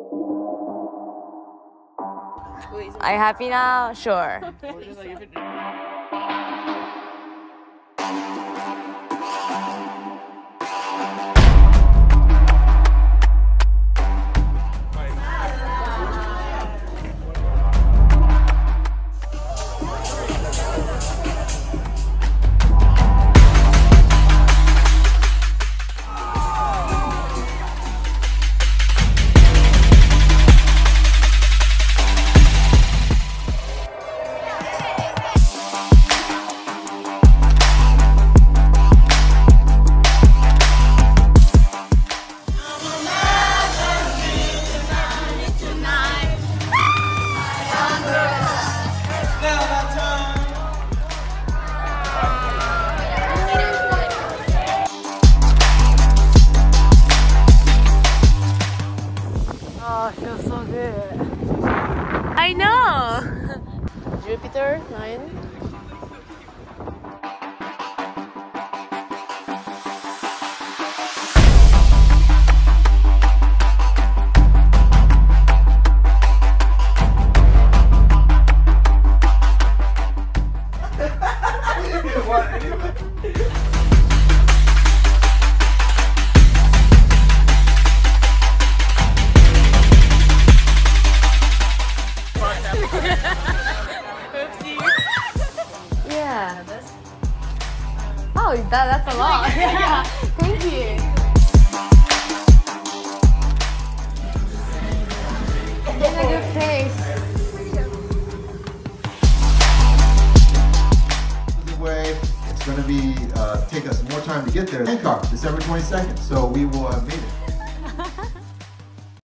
Are you happy now? Sure. Oh, it feels so good. I know! Jupiter 9. Yeah. Oh, that's a lot. Yeah. Thank you. In a good place. Way it's going to be take us more time to get there. Hancock, December 22nd. So we will have made it.